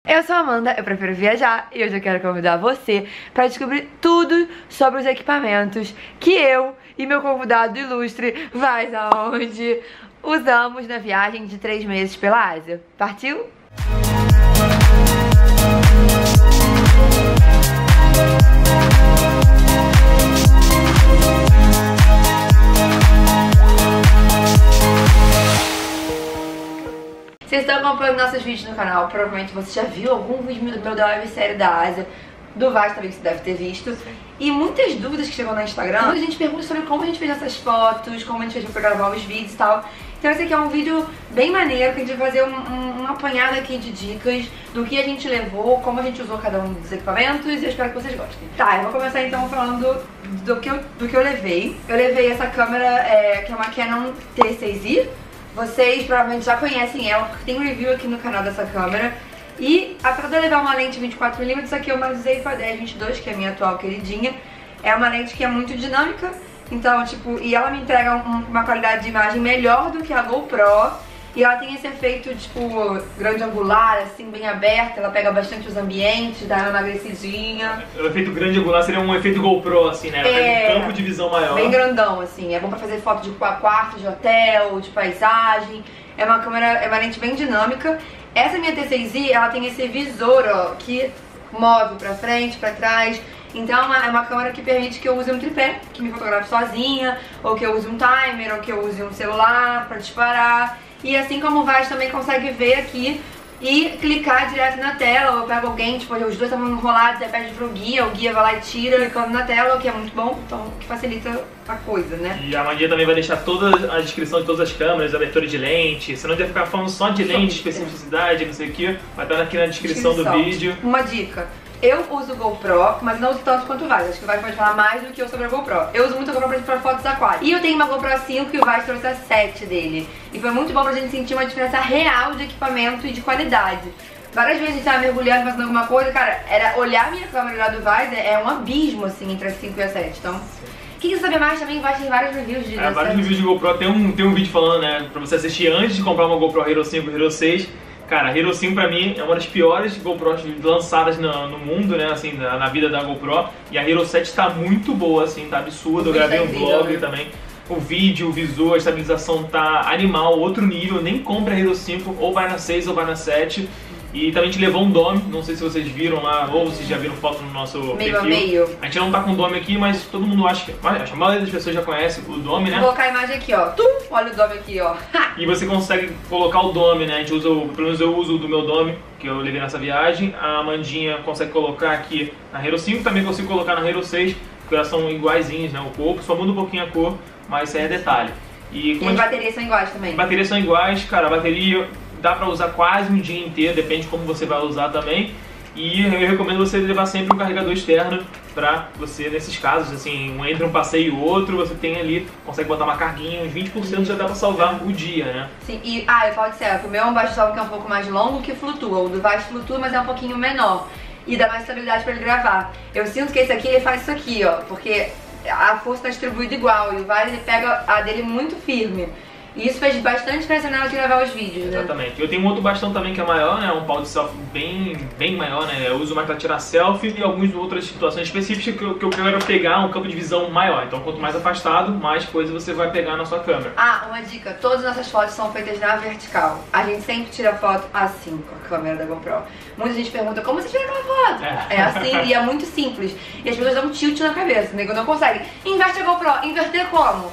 Eu sou a Amanda, eu prefiro viajar e hoje eu quero convidar você para descobrir tudo sobre os equipamentos que eu e meu convidado ilustre Vaz Aonde usamos na viagem de 3 meses pela Ásia. Partiu? Vocês estão acompanhando nossos vídeos no canal, provavelmente você já viu algum vídeo meu da websérie da Ásia, do Vaz também que você deve ter visto. E muitas dúvidas que chegam no Instagram, muita gente pergunta sobre como a gente fez essas fotos, como a gente fez pra gravar os vídeos e tal. Então esse aqui é um vídeo bem maneiro, que a gente vai fazer um apanhado aqui de dicas do que a gente levou, como a gente usou cada um dos equipamentos, e eu espero que vocês gostem. Tá, eu vou começar então falando do que eu levei. Eu levei essa câmera, que é uma Canon T6i. Vocês provavelmente já conhecem ela, porque tem um review aqui no canal dessa câmera. E apesar de eu levar uma lente 24mm, aqui eu mais usei foi a 10-22, que é a minha atual queridinha. É uma lente que é muito dinâmica, então, tipo, e ela me entrega uma qualidade de imagem melhor do que a GoPro. E ela tem esse efeito, tipo, grande angular, assim, bem aberta. Ela pega bastante os ambientes, dá uma emagrecidinha. O efeito grande angular seria um efeito GoPro, assim, né? Ela pega um campo de visão maior. Bem grandão, assim. É bom pra fazer foto de quarto de hotel, de paisagem. É uma câmera, é uma lente bem dinâmica. Essa minha T6i, ela tem esse visor, ó, que move pra frente, pra trás. Então é uma câmera que permite que eu use um tripé, que me fotografe sozinha, ou que eu use um timer, ou que eu use um celular pra disparar. E assim como o Vaz também consegue ver aqui e clicar direto na tela, ou eu pego alguém, tipo, os dois estavam enrolados, aí pede pro guia, o guia vai lá e tira, clicando na tela, o que é muito bom, então que facilita a coisa, né? E a Mandinha também vai deixar toda a descrição de todas as câmeras, abertura de lente, você não deve ficar falando só de lente, especificidade, não sei o que, vai estar aqui na descrição do vídeo. Uma dica. Eu uso GoPro, mas não uso tanto quanto o Vaz. Acho que o Vaz pode falar mais do que eu sobre a GoPro. Eu uso muito a GoPro pra fotos aquáticas. E eu tenho uma GoPro 5 e o Vaz trouxe a 7 dele. E foi muito bom pra gente sentir uma diferença real de equipamento e de qualidade. Várias vezes a gente tava mergulhando, fazendo alguma coisa, cara, era olhar minha câmera lá do Vaz, é um abismo, assim, entre a 5 e a 7. Então, quem quiser saber mais também, vai ter vários reviews de vários reviews de GoPro. Tem um vídeo falando, né, pra você assistir antes de comprar uma GoPro Hero 5 e Hero 6. Cara, a Hero 5 pra mim é uma das piores GoPros lançadas no mundo, né, assim, na vida da GoPro. E a Hero 7 tá muito boa, assim, tá absurda. Eu gravei um vlog também. O vídeo, o visor, a estabilização tá animal, outro nível. Nem compra a Hero 5, ou vai na 6 ou vai na 7. E também a gente levou um Dome, não sei se vocês viram lá, ou vocês já viram foto no nosso perfil. Meio. A gente não tá com o Dome aqui, mas todo mundo acha que... A maioria das pessoas já conhece o Dome, né? Vou colocar a imagem aqui, ó. Olha o Dome aqui, ó. E você consegue colocar o Dome, né? A gente usa, pelo menos eu uso do meu Dome, que eu levei nessa viagem. A Amandinha consegue colocar aqui na Hero 5, também consigo colocar na Hero 6, porque elas são iguaizinhas, né? O corpo, só muda um pouquinho a cor, mas isso aí é detalhe. E as baterias são iguais também? Baterias são iguais, cara, a bateria... Dá pra usar quase um dia inteiro, depende de como você vai usar também. E eu recomendo você levar sempre um carregador externo pra você, nesses casos, assim, entre um passeio e outro, você tem ali, consegue botar uma carguinha, uns 20% já dá pra salvar o dia, né? Sim, e eu falo de certo, o meu é um baixo salvo que é um pouco mais longo que flutua, o do Vaz flutua, mas é um pouquinho menor. E dá mais estabilidade pra ele gravar. Eu sinto que esse aqui, ele faz isso aqui, ó, porque a força tá distribuída igual, e o Vaz, ele pega a dele muito firme. E isso fez bastante diferença na hora de gravar os vídeos, né? Exatamente. Eu tenho um outro bastão também que é maior, né? Um pau de selfie bem maior, né? Eu uso mais pra tirar selfie e algumas outras situações específicas que eu quero pegar um campo de visão maior. Então quanto mais afastado, mais coisa você vai pegar na sua câmera. Uma dica. Todas as nossas fotos são feitas na vertical. A gente sempre tira foto assim com a câmera da GoPro. Muita gente pergunta, como você tira aquela foto? É assim e é muito simples. E as pessoas dão um tilt na cabeça, nego não consegue. Inverte a GoPro. Inverter como?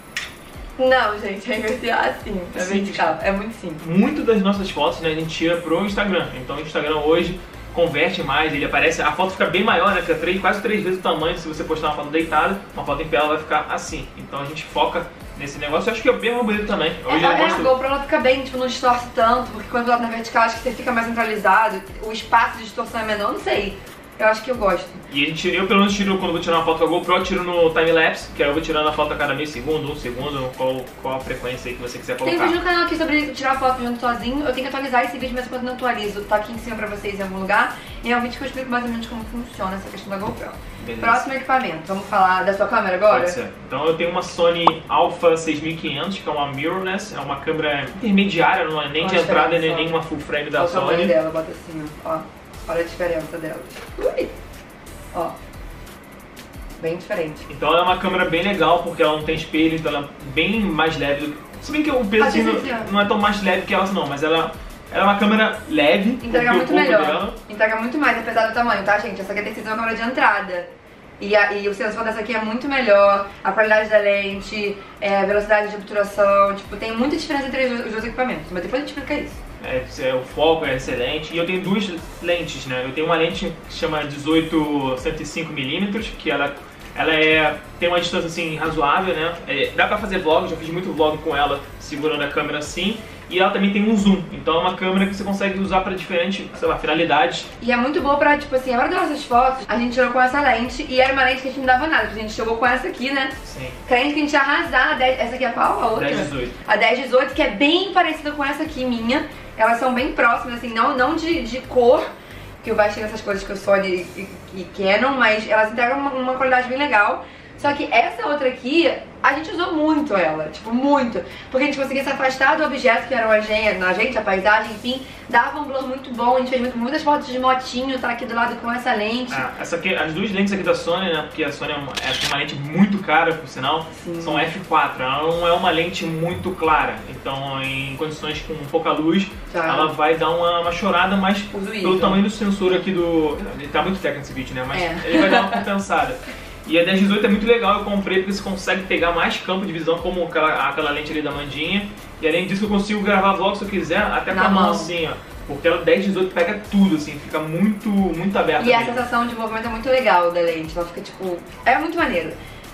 Não, gente, é inverter assim, na vertical, é muito simples. Muito das nossas fotos, né, a gente tira pro Instagram. Então o Instagram hoje converte mais, ele aparece, a foto fica bem maior, né, fica quase 3 vezes o tamanho. Se você postar uma foto deitada, uma foto em pé, ela vai ficar assim. Então a gente foca nesse negócio, eu acho que é bem mais bonito também. Hoje a GoPro ela fica bem, tipo, não distorce tanto, porque quando ela tá na vertical acho que você fica mais centralizado, o espaço de distorção é menor, não sei. Eu acho que eu gosto. E eu pelo menos tiro, quando vou tirar uma foto com a GoPro, eu tiro no time-lapse, que aí eu vou tirando a foto a cada meio segundo, 1 segundo, qual a frequência aí que você quiser colocar. Tem um vídeo no canal aqui sobre tirar foto junto sozinho. Eu tenho que atualizar esse vídeo, mas quando não atualizo, tá aqui em cima pra vocês em algum lugar. E é um vídeo que eu explico mais ou menos como funciona essa questão da GoPro. Beleza. Próximo equipamento, vamos falar da sua câmera agora? Pode ser. Então eu tenho uma Sony Alpha 6500, que é uma mirrorless, é uma câmera intermediária, não é nem de entrada nem uma full frame da Sony. Olha o tamanho dela, bota assim, ó. Olha a diferença dela. Ui! Ó. Bem diferente. Então ela é uma câmera bem legal, porque ela não tem espelho, então ela é bem mais leve. Se bem que o peso não é tão mais leve que ela não, mas ela é uma câmera leve. Entrega muito melhor. Entrega muito mais, apesar do tamanho, tá, gente? Essa aqui tem que ser uma câmera de entrada. E o sensor dessa aqui é muito melhor, a qualidade da lente, a velocidade de obturação, tipo, tem muita diferença entre os dois equipamentos, mas depois a gente explica isso. O foco é excelente, e eu tenho duas lentes, né? Eu tenho uma lente que se chama 18-105mm, que ela tem uma distância assim razoável, né? Dá pra fazer vlog, já fiz muito vlog com ela segurando a câmera assim. E ela também tem um zoom, então é uma câmera que você consegue usar para diferentes, sei lá, finalidades. E é muito boa pra, tipo assim, a hora das nossas fotos, a gente tirou com essa lente e era uma lente que a gente não dava nada, porque a gente chegou com essa aqui, né? Sim. Crente que a gente ia arrasar a 10, essa aqui é qual? A outra? 10-18. A 10-18, que é bem parecida com essa aqui minha. Elas são bem próximas, assim, não de cor, que o Vaz tem essas coisas que eu Sony e Canon, mas elas entregam uma qualidade bem legal. Só que essa outra aqui, a gente usou muito ela, tipo, muito. Porque a gente conseguia se afastar do objeto que era a gente, a paisagem, enfim. Dava um blur muito bom, a gente fez muitas fotos de motinho, tá aqui do lado com essa lente. Essa aqui, as duas lentes aqui da Sony, né, porque a Sony é uma lente muito cara, por sinal. Sim. São f4, ela não é uma lente muito clara. Então, em condições com pouca luz, ela vai dar uma chorada, mas pelo tamanho do sensor aqui do... Ele tá muito técnico esse vídeo, né, mas ele vai dar uma compensada. E a 10-18 é muito legal, eu comprei porque você consegue pegar mais campo de visão, como aquela lente ali da Mandinha. E além disso eu consigo gravar vlog se eu quiser, até com a mão assim, ó. Porque ela 10-18 pega tudo, assim, fica muito aberta. E a sensação de movimento é muito legal da lente, ela fica tipo... é muito maneiro.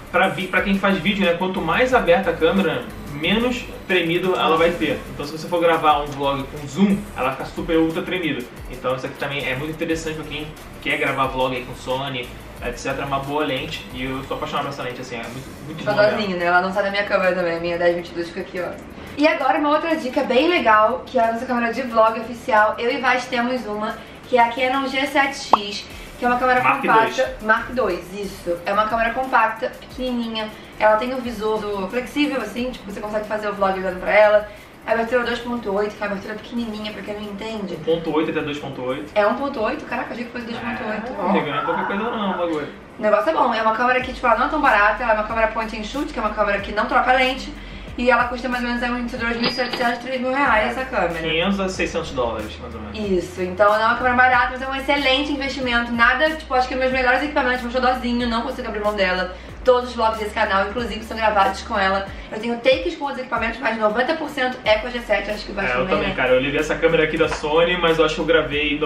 Pra quem faz vídeo, né, quanto mais aberta a câmera, menos tremido ela vai ter. Então se você for gravar um vlog com zoom, ela fica super ultra tremido. Então isso aqui também é muito interessante pra quem quer gravar vlog aí com Sony, etc. É uma boa lente e eu tô apaixonado por essa lente, assim, é muito boa. Sozinho, né? Ela não sai da minha câmera também, a minha 10-22 fica aqui, ó. E agora uma outra dica bem legal, que é a nossa câmera de vlog oficial. Eu e Vaz temos uma, que é a Canon G7X, que é uma câmera compacta. Mark II, isso. É uma câmera compacta, pequenininha. Ela tem um visor flexível, assim, tipo, você consegue fazer o vlog olhando pra ela. A abertura 2.8, que é uma abertura pequenininha, pra quem não entende. 1.8 até 2.8. É 1.8? Caraca, achei que fosse 2.8. Não é qualquer coisa não, bagulho. O negócio é bom, é uma câmera que, tipo, ela não é tão barata, ela é uma câmera point and shoot, que é uma câmera que não troca lente. E ela custa mais ou menos entre 2.700 e 3.000 reais essa câmera. 500 a 600 dólares, mais ou menos. Isso, então não é uma câmera barata, mas é um excelente investimento. Nada, tipo, acho que meus melhores equipamentos, meu xodózinho, não consigo abrir mão dela. Todos os vlogs desse canal, inclusive, são gravados com ela. Eu tenho takes com outros equipamentos, mas 90% é com a G7, acho que vai ser eu também, cara. Eu levei essa câmera aqui da Sony, mas eu acho que eu gravei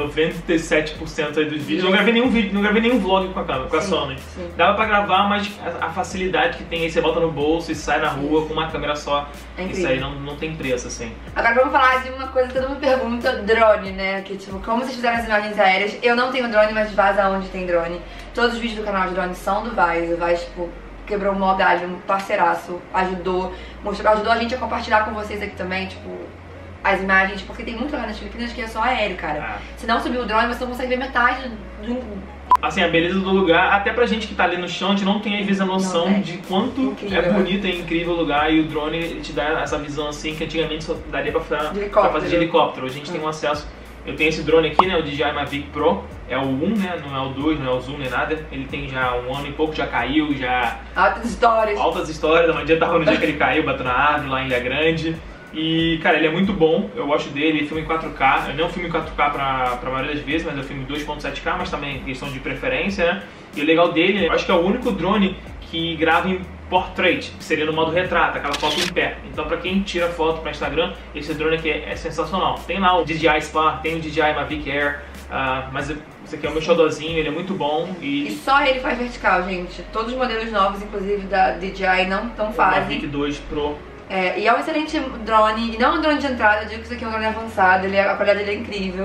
97% aí dos vídeos. Não gravei nenhum vídeo, não gravei nenhum vlog com a câmera, com a Sony. Sim. Dava pra gravar, mas a facilidade que tem aí, você bota no bolso e sai na rua com uma câmera só. Isso aí não tem preço, assim. Agora vamos falar de uma coisa que todo mundo pergunta, drone, né? Que tipo, como vocês fizeram as imagens aéreas? Eu não tenho drone, mas Vaz aonde tem drone. Todos os vídeos do canal de drone são do Vaz. O Vaz, tipo, quebrou um maior galho, um parceiraço, ajudou a gente a compartilhar com vocês aqui também, tipo, as imagens, porque tem muito lugar nas Filipinas que é só aéreo, cara. Se não subir o drone, você não consegue ver metade do... Assim, a beleza do lugar, até pra gente que tá ali no chão, a gente não tem às vezes a noção de quanto é bonito e incrível o lugar, e o drone ele te dá essa visão assim que antigamente só daria pra fazer de helicóptero. Hoje a gente tem um acesso. Eu tenho esse drone aqui, né, o DJI Mavic Pro, é o 1, né, não é o 2, não é o zoom nem nada. Ele tem já 1 ano e pouco, já caiu, já... Altas histórias. Altas histórias, um dia tava no dia que ele caiu, bateu na árvore lá em Ilha Grande. E, cara, ele é muito bom, eu gosto dele, ele filma em 4K. Eu não filmo em 4K pra maioria das vezes, mas eu filmo em 2.7K, mas também questão de preferência, né. E o legal dele, eu acho que é o único drone que grava em portrait, que seria no modo retrato, aquela foto em pé. Então pra quem tira foto para Instagram, esse drone aqui é sensacional. Tem lá o DJI Spark, tem o DJI Mavic Air, mas esse aqui é o meu xodózinho, ele é muito bom. E só ele faz vertical, gente. Todos os modelos novos, inclusive da DJI, não fazem. O Mavic 2 Pro. E é um excelente drone, e não é um drone de entrada, eu digo que isso aqui é um drone avançado, a qualidade dele é incrível.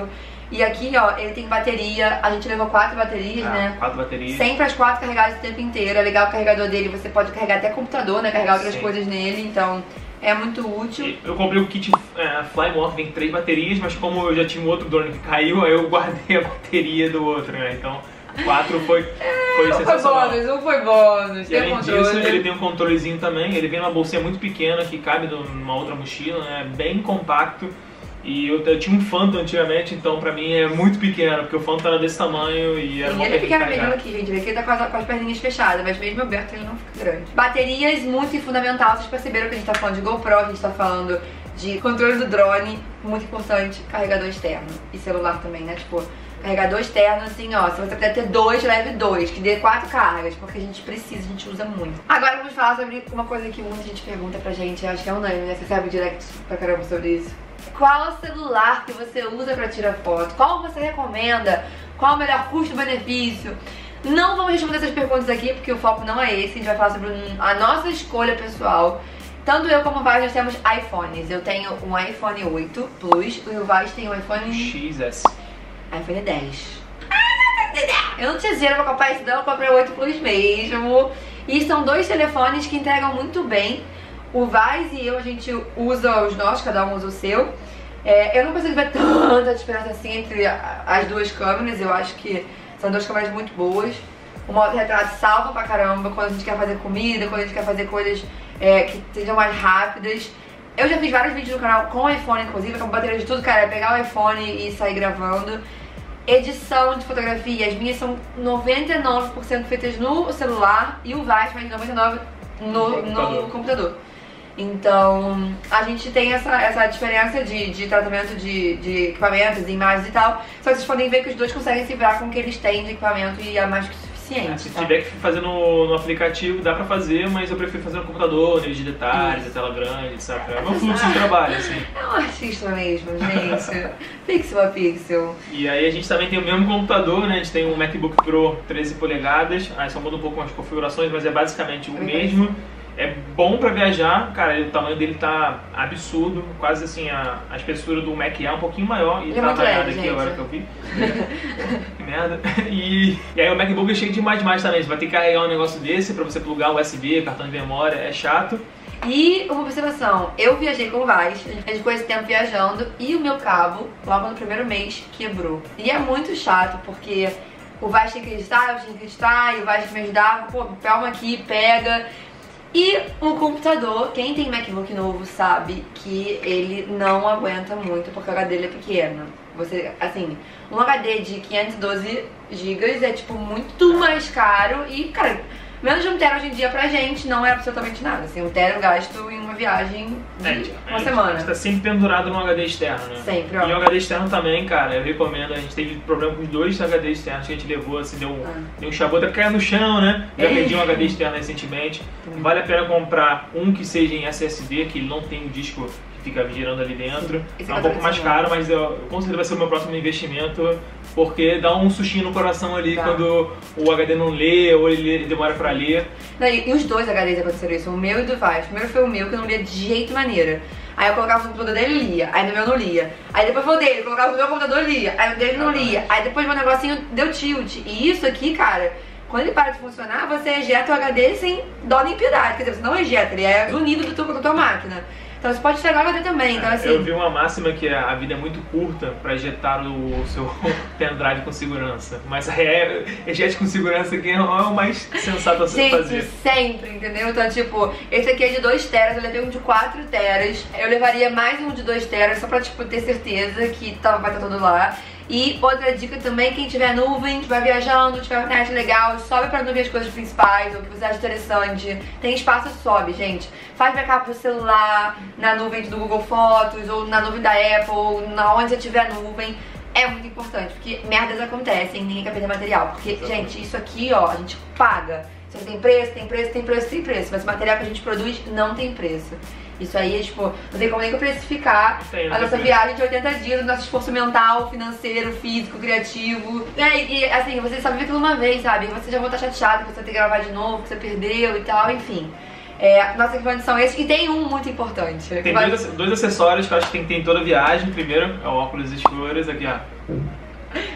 E aqui, ó, ele tem bateria, a gente levou 4 baterias, né? 4 baterias. Sempre as 4 carregadas o tempo inteiro. É legal o carregador dele, você pode carregar até computador, né? Carregar outras coisas nele, então é muito útil. Eu comprei o kit Flymore, vem 3 baterias, mas como eu já tinha um outro drone que caiu, aí eu guardei a bateria do outro, né? Então 4 foi sensacional. Um foi bônus. E além disso, ele tem um controlezinho também, ele vem numa bolsinha muito pequena que cabe numa outra mochila, né? Bem compacto. E eu tinha um Phantom antigamente, então pra mim é muito pequeno, porque o Phantom era desse tamanho e era ele é pequeno mesmo aqui, gente. Aqui tá com as perninhas fechadas, mas mesmo aberto ele não fica grande. Baterias, muito fundamental. Vocês perceberam que a gente tá falando de GoPro, a gente tá falando de controle do drone, muito importante, carregador externo. E celular também, né? Tipo, carregador externo, assim, ó, se você puder ter 2, leve 2, que dê 4 cargas, porque a gente precisa, a gente usa muito. Agora vamos falar sobre uma coisa que muita gente pergunta pra gente, acho que é unânime, né? Você sabe direct pra caramba sobre isso. Qual celular que você usa pra tirar foto? Qual você recomenda? Qual o melhor custo-benefício? Não vamos responder essas perguntas aqui, porque o foco não é esse, a gente vai falar sobre a nossa escolha pessoal. Tanto eu como o Vaz, nós temos iPhones. Eu tenho um iPhone 8 Plus e o Vaz tem um iPhone XS. iPhone 10. Eu não tinha dinheiro pra comprar isso não, eu comprei o 8 Plus mesmo. E são 2 telefones que entregam muito bem. O Vaz e eu, a gente usa os nossos, cada um usa o seu. Eu não consigo ver tanta diferença assim entre as 2 câmeras. Eu acho que são 2 câmeras muito boas. O modo retrato salva pra caramba quando a gente quer fazer comida, quando a gente quer fazer coisas que sejam mais rápidas. Eu já fiz vários vídeos no canal com o iPhone, inclusive, com bateria de tudo, cara, é pegar o iPhone e sair gravando. Edição de fotografia, as minhas são 99% feitas no celular e o Vaz faz 99% no computador. Então, a gente tem essa diferença de tratamento de equipamentos, de imagens e tal. Só que vocês podem ver que os dois conseguem se virar com o que eles têm de equipamento e é mais que suficiente. Se tiver que fazer no aplicativo, dá pra fazer, mas eu prefiro fazer no computador, de detalhes, a tela grande, sabe? É o meu fluxo de trabalho, assim. É um artista mesmo, gente. Pixel a pixel. E aí a gente também tem o mesmo computador, né? A gente tem um MacBook Pro 13 polegadas, aí só muda um pouco as configurações, mas é basicamente o mesmo. É bom pra viajar, cara, o tamanho dele tá absurdo, quase assim, a espessura do Mac é um pouquinho maior e tá variado aqui agora que eu vi. Que merda. E aí o MacBook é cheio de mais também, você vai ter que carregar um negócio desse pra você plugar USB, cartão de memória, é chato. E uma observação, eu viajei com o Vaz, a gente ficou esse tempo viajando e o meu cabo, logo no primeiro mês, quebrou. E é muito chato, porque o Vaz tinha que editar, eu tinha que editar, e o Vaz me ajudava, pô, palma aqui, pega. E o computador, quem tem MacBook novo sabe que ele não aguenta muito porque o HD dele é pequeno. Você, assim, um HD de 512 GB é tipo muito mais caro e, cara, menos de 1 TB hoje em dia pra gente não é absolutamente nada. Assim, 1 TB eu gasto em uma viagem de uma semana. A gente tá sempre pendurado no HD externo, né? Sempre, ó. E o HD externo também, cara, eu recomendo. A gente teve problema com os 2 HD externos que a gente levou, assim, deu um chabu, até caiu no chão, né? Já perdi um HD externo recentemente. Vale a pena comprar um que seja em SSD, que ele não tem o disco que fica girando ali dentro. É um pouco mais caro, mas com certeza vai ser o meu próximo investimento, porque dá um sustinho no coração ali quando o HD não lê ou ele demora pra ler. Não, e os 2 HDs aconteceram isso, o meu e do Vaz. Primeiro foi o meu, que eu não lia de jeito maneira. Aí eu colocava no computador dele e lia, aí no meu não lia. Aí depois foi o dele, eu colocava no meu computador e lia, aí o dele não lia. Aí depois meu negocinho deu tilt. E isso aqui, cara, quando ele para de funcionar, você ejeta o HD sem dó nem piedade. Quer dizer, você não ejeta, ele é unido da tua máquina. Então você pode estragar o HD também, então assim... Eu vi uma máxima que a vida é muito curta pra ejetar o seu pendrive com segurança. Mas ejete com segurança aqui é o mais sensato a se fazer. Sempre, entendeu? Então tipo, esse aqui é de 2 TB, eu levei um de 4 TB. Eu levaria mais um de 2 TB só pra tipo, ter certeza que vai estar tudo lá. E outra dica também, quem tiver nuvem, estiver viajando, tiver uma internet legal, sobe pra nuvem as coisas principais, ou que você acha interessante. Tem espaço, sobe, gente. Faz backup pro celular, na nuvem do Google Fotos, ou na nuvem da Apple, ou na onde você tiver nuvem. É muito importante, porque merdas acontecem, ninguém quer perder material. Porque, gente, isso aqui, ó, a gente paga. Isso aqui tem preço, tem preço, tem preço, tem preço. Mas o material que a gente produz não tem preço. Isso aí é tipo, não tem como nem precificar a nossa viagem de 80 dias, o nosso esforço mental, financeiro, físico, criativo. E assim, você sabe ver aquilo uma vez, sabe? Você já vai estar chateado que você vai ter que gravar de novo, que você perdeu e tal, enfim. Nossos equipamentos são esses e tem um muito importante. Tem dois acessórios que eu acho que tem que ter em toda viagem. Primeiro é o óculos escuros, aqui ó.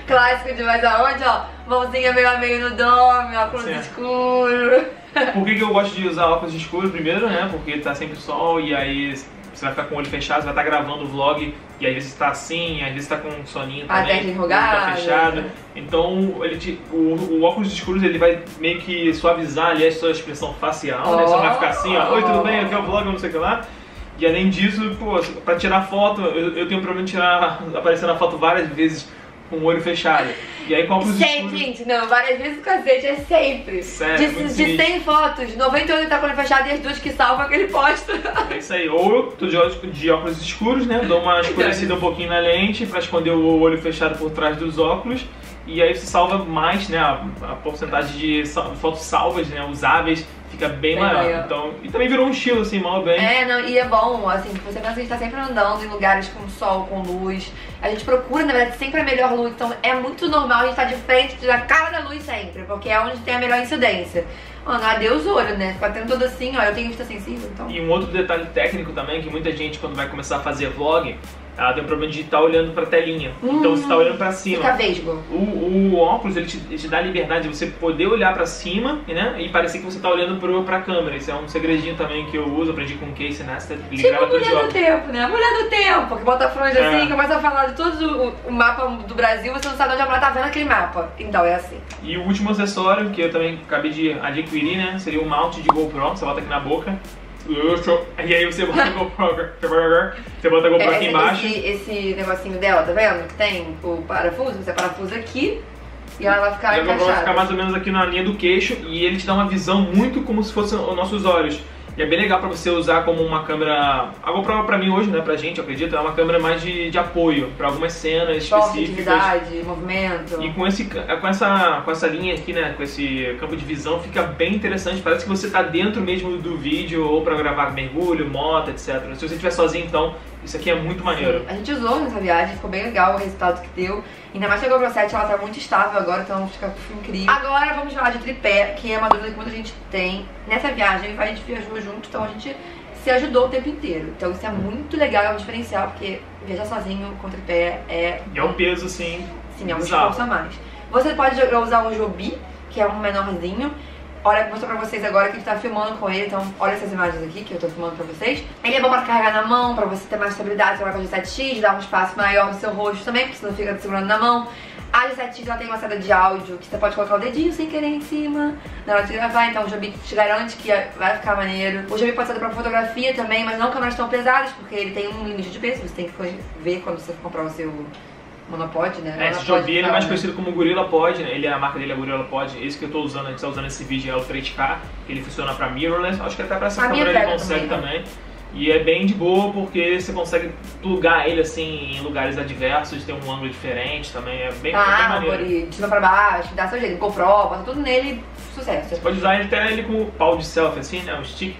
Clássico de mais aonde, ó. Mãozinha meio a meio no dome, óculos escuro. Por que eu gosto de usar óculos escuros primeiro, né? Porque tá sempre sol e aí você vai ficar com o olho fechado, você vai estar gravando o vlog e às vezes tá assim, às vezes tá com um soninho também, até enrugado, tá fechado. Então o óculos escuros ele vai meio que suavizar ali a sua expressão facial, né? Você não vai ficar assim, ó, oi, tudo bem, aqui é o vlog, não sei o que lá. E além disso, pô, pra tirar foto, eu tenho problema de aparecer na foto várias vezes com o olho fechado. E aí com óculos escuros... Gente, não, várias vezes o cacete, é sempre. Sério, de 100 fotos, 98 tá com o olho fechado e as duas que salvam que ele posta. É isso aí. Ou eu tô de óculos escuros, né? Dou uma escurecida um pouquinho na lente pra esconder o olho fechado por trás dos óculos. E aí você salva mais, né? A porcentagem de fotos salvas, né? Usáveis, fica bem maior. Então, e também virou um estilo, assim, mal bem. É, não, e é bom, assim, você pensa que a gente tá sempre andando em lugares com sol, com luz. A gente procura, na verdade, sempre a melhor luz. Então é muito normal a gente estar de frente, da cara da luz sempre, porque é onde tem a melhor incidência. Mano, adeus olho, né? Fica tendo tudo assim, ó, eu tenho vista sensível, então... E um outro detalhe técnico também, que muita gente, quando vai começar a fazer vlog, ela tem um problema de estar olhando pra telinha. Então você tá olhando pra cima. Fica vesgo. O óculos, ele te dá a liberdade de você poder olhar pra cima, né? E parecer que você tá olhando pra câmera. Isso é um segredinho também que eu uso, aprendi com o Casey Neistat. Tipo Mulher do Tempo, né? Mulher do Tempo, que bota a franja assim, começa a falar de todo o mapa do Brasil, você não sabe onde a mulher tá vendo aquele mapa. Então é assim. E o último acessório, que eu também acabei de adquirir, né? Seria o mount de GoPro, você bota aqui na boca. E aí você bota a GoPro, você bota a GoPro aqui embaixo. Esse negocinho dela, tá vendo? Que tem o parafuso, você parafusa aqui e ela vai ficar encaixada. Vai ficar mais ou menos aqui na linha do queixo e ele te dá uma visão muito como se fossem os nossos olhos. E é bem legal pra você usar como uma câmera... A GoPro pra mim hoje, né, pra gente, eu acredito, é uma câmera mais de apoio pra algumas cenas específicas. Atividade, movimento. E com essa linha aqui, né, com esse campo de visão, fica bem interessante. Parece que você tá dentro mesmo do vídeo, ou pra gravar mergulho, moto, etc. Se você estiver sozinho, então, isso aqui é muito maneiro. Sim. A gente usou nessa viagem, ficou bem legal o resultado que deu. Ainda mais que a GoPro 7, ela tá muito estável agora, então fica incrível. Agora vamos falar de tripé, que é uma dúvida que muita gente tem. Nessa viagem, a gente viajou junto, então a gente se ajudou o tempo inteiro. Então isso é muito legal, é um diferencial, porque viajar sozinho com tripé é... E é um peso, assim, sim, é um esforço a mais. Você pode usar um Joby, que é um menorzinho. Olha, vou mostrar pra vocês agora que a gente tá filmando com ele, então olha essas imagens aqui que eu tô filmando pra vocês. Ele é bom pra carregar na mão, pra você ter mais estabilidade, você vai com a G7X, dá um espaço maior no seu rosto também, porque você não fica segurando na mão. A G7X ela tem uma saída de áudio que você pode colocar o dedinho sem querer em cima na hora de gravar, então o Joby te garante que vai ficar maneiro. O Joby pode ser pra fotografia também, mas não câmeras tão pesadas, porque ele tem um limite de peso, você tem que ver quando você for comprar o seu monopod, né? Esse Joby ele é mais conhecido como GorillaPod, né? A marca dele é GorillaPod. Esse que eu tô usando, a gente tá usando esse vídeo é o 3K, que ele funciona pra mirrorless, acho que até pra essa câmera ele consegue também. E é bem de boa porque você consegue plugar ele assim em lugares adversos, tem um ângulo diferente também, é bem maneiro. De cima pra baixo, dá seu jeito, GoPro, bota tudo nele, sucesso. Você pode usar até ele com o pau de selfie assim, né? O stick,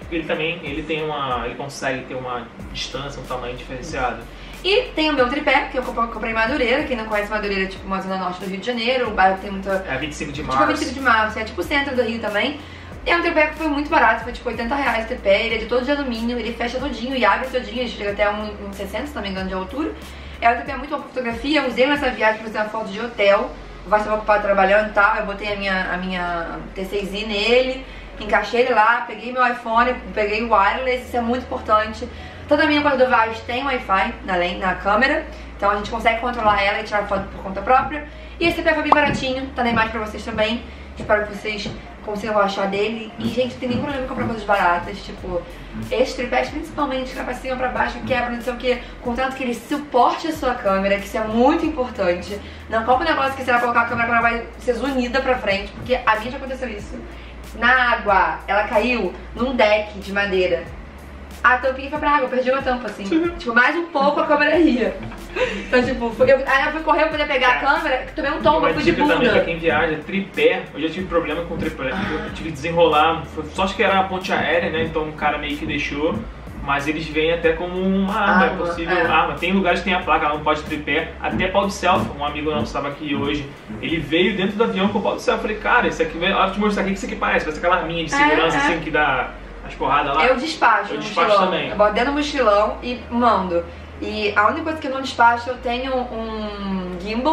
ele consegue ter uma distância, um tamanho diferenciado. E tem o meu tripé, que eu comprei em Madureira. Quem não conhece Madureira é tipo uma zona norte do Rio de Janeiro, um bairro que tem muita... É 25 de março. Tipo 25 de março, é tipo o centro do Rio também. E é um tripé que foi muito barato, foi tipo R$80 o tripé, ele é de todo de alumínio, ele fecha todinho e abre todinho, ele chega até 1,60, se não me engano, de altura. É um tripé muito bom pra fotografia, eu usei nessa viagem pra fazer uma foto de hotel, o Vasco estava ocupado trabalhando e tal, eu botei a minha T6i nele, encaixei ele lá, peguei meu iPhone, peguei o wireless, isso é muito importante. Toda a minha coisa do Vaz tem Wi-Fi na câmera, então a gente consegue controlar ela e tirar foto por conta própria. E esse tripé foi bem baratinho, tá na imagem pra vocês também, espero que vocês consigam achar dele. E, gente, não tem nenhum problema em comprar coisas baratas, tipo, esses tripés, principalmente, pra cima, pra baixo, quebra, não sei o que, contanto que ele suporte a sua câmera, que isso é muito importante. Não compra um negócio que você vai colocar a câmera vai ser zunida pra frente, porque a minha já aconteceu isso. Na água, ela caiu num deck de madeira. A tampinha foi pra água, eu perdi uma tampa, assim. Tipo, mais um pouco a câmera ia. Então, tipo, aí eu fui correr pra poder pegar a câmera, tomei um tombo, eu fui de bunda. Também pra quem viaja, tripé, eu já tive problema com tripé, eu tive que desenrolar, só acho que era a ponte aérea, né, então o cara meio que deixou. Mas eles vêm até como uma arma, é possível arma. Tem lugares que tem a placa, não pode tripé, até pau de selfie. Um amigo nosso estava aqui hoje, ele veio dentro do avião com pau de selfie. Eu falei, cara, isso aqui, olha, te mostrar aqui o que isso aqui parece, parece aquela arminha de segurança assim que dá as porradas lá. Eu despacho também. Eu boto dentro do mochilão e mando. E a única coisa que eu não despacho, eu tenho um gimbal,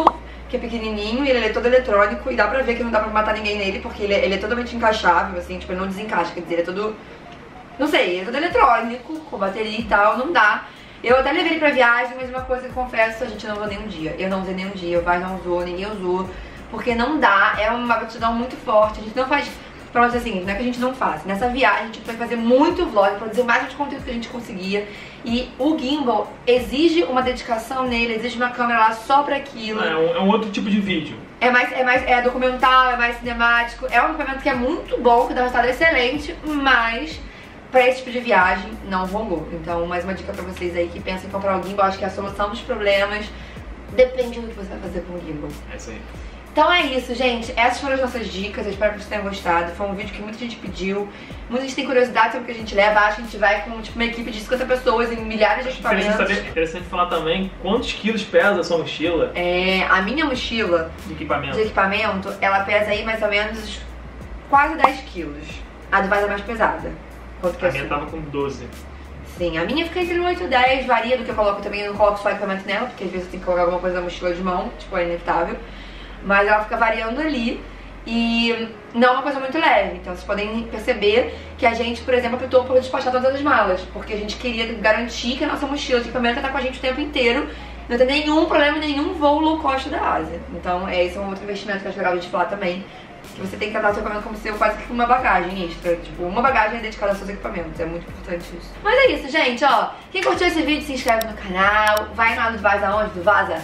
que é pequenininho e ele é todo eletrônico e dá pra ver que não dá pra matar ninguém nele, porque ele é totalmente encaixável, assim, tipo, ele não desencaixa, quer dizer, ele é todo, não sei, ele é todo eletrônico, com bateria e tal, não dá. Eu até levei ele pra viagem, mas uma coisa que confesso, a gente não usou nenhum dia. Eu não usei nenhum dia, o Vaz não usou, ninguém usou, porque não dá, é uma batidão muito forte, a gente não faz... Pra você assim, não é que a gente não faz. Nessa viagem a gente foi fazer muito vlog, produzir o máximo de conteúdo que a gente conseguia. E o gimbal exige uma dedicação nele, exige uma câmera lá só pra aquilo. É um outro tipo de vídeo. É documental, é mais cinemático. É um equipamento que é muito bom, que dá um resultado excelente, mas pra esse tipo de viagem não rolou. Então, mais uma dica pra vocês aí que pensam em comprar o gimbal. Acho que é a solução dos problemas depende do que você vai fazer com o gimbal. É isso aí. Então é isso, gente. Essas foram as nossas dicas. Eu espero que vocês tenham gostado. Foi um vídeo que muita gente pediu. Muita gente tem curiosidade sobre o que a gente leva. Acho que a gente vai com tipo, uma equipe de 50 pessoas em milhares de equipamentos. Interessante falar também quantos quilos pesa a sua mochila. A minha mochila de equipamento, ela pesa aí mais ou menos quase 10 quilos. A do Vaz é mais pesada. Quanto que a minha tava com 12. Sim, a minha fica entre 8 e 10, varia do que eu coloco também. Eu não coloco só equipamento nela, porque às vezes eu tenho que colocar alguma coisa na mochila de mão, tipo, é inevitável. Mas ela fica variando ali e não é uma coisa muito leve. Então vocês podem perceber que a gente, por exemplo, optou por despachar todas as malas, porque a gente queria garantir que a nossa mochila de equipamento tá com a gente o tempo inteiro, não tem nenhum problema, nenhum voo low cost da Ásia. Então esse é um outro investimento que eu acho legal a gente falar também, que você tem que tratar o seu equipamento como se fosse quase que uma bagagem extra. Tipo, uma bagagem é dedicada aos seus equipamentos, é muito importante isso. Mas é isso, gente, ó. Quem curtiu esse vídeo, se inscreve no canal, vai lá no Vaza aonde? Do Vaza?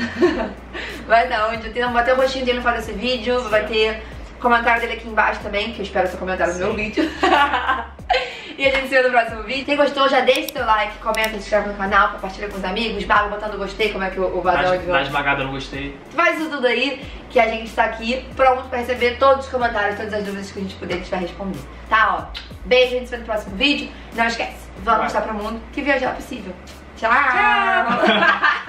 Vai da onde? Vai ter o rostinho dele no final desse vídeo, vai ter comentário dele aqui embaixo também, que eu espero seu comentário no meu vídeo. E a gente se vê no próximo vídeo. Quem gostou, já deixa seu like, comenta, se inscreve no canal, compartilha com os amigos, esmaga botando gostei, como é que o Vadão... Dá esmagada no gostei. Faz isso tudo aí, que a gente tá aqui pronto pra receber todos os comentários, todas as dúvidas que a gente puder, a gente vai responder. Tá, ó. Beijo, a gente se vê no próximo vídeo. Não esquece, vamos mostrar pro mundo que viajar é possível. Tchau!